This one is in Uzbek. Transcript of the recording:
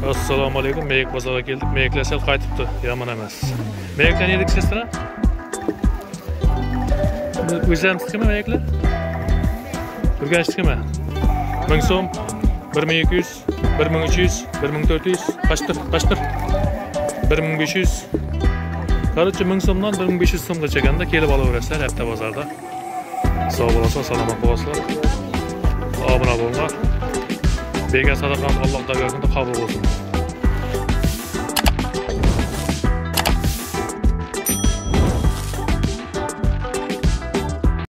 Assalomu alaykum. Meyek bozorga keldik. Meyeklar sel qaytibdi. Yomon emas. Meyeklar yedik sizlar? O'zlaringizniki meyeklar? Urganchniki? 1000 so'm, 1200, 1300, 1400, qaçdir? 1500. Qarıca 1000 so'mdan 1500 so'mgacha ganda kelib olaverasizlar hatta bozorda. Sog' bo'lasizlar, salomat bo'lasizlar. Obuna bo'linglar. Bergan sadaqani Alloh taolo qabul qilsin.